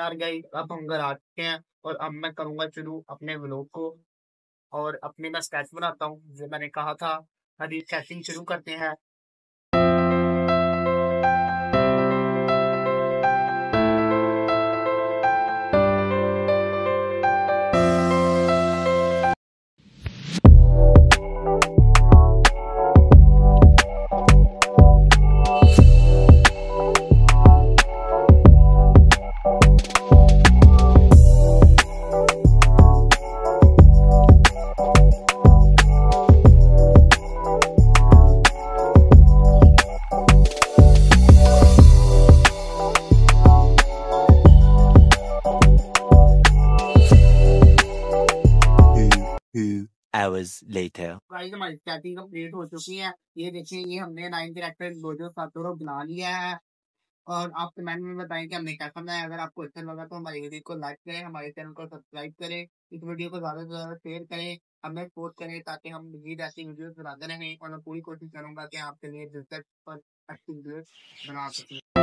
यार गाइस, अब हम घर आ चुके हैं और अब मैं करूंगा शुरू अपने व्लॉग को। और अपने मैं स्केच बनाता हूँ जो मैंने कहा था। अभी स्केचिंग शुरू करते हैं। Hours later. गाइस, हमारी स्केचिंग कंप्लीट हो चुकी है। ये देखिए, ये हमने 9 कैरेक्टर डोजो सातोरो बना लिया है। और आप कमेंट में बताएं कि हमने कैसा बनाया। अगर आपको अच्छा लगा तो हमारी वीडियो को लाइक करें, हमारे चैनल को सब्सक्राइब करें, इस वीडियो को ज्यादा से ज्यादा शेयर करें, हमें सपोर्ट करें ताकि हम मजीद ऐसी वीडियो बनाते रहें। और मैं पूरी कोशिश करूंगा कि आपके लिए दिलचस्प और अच्छी वीडियो बना सकें।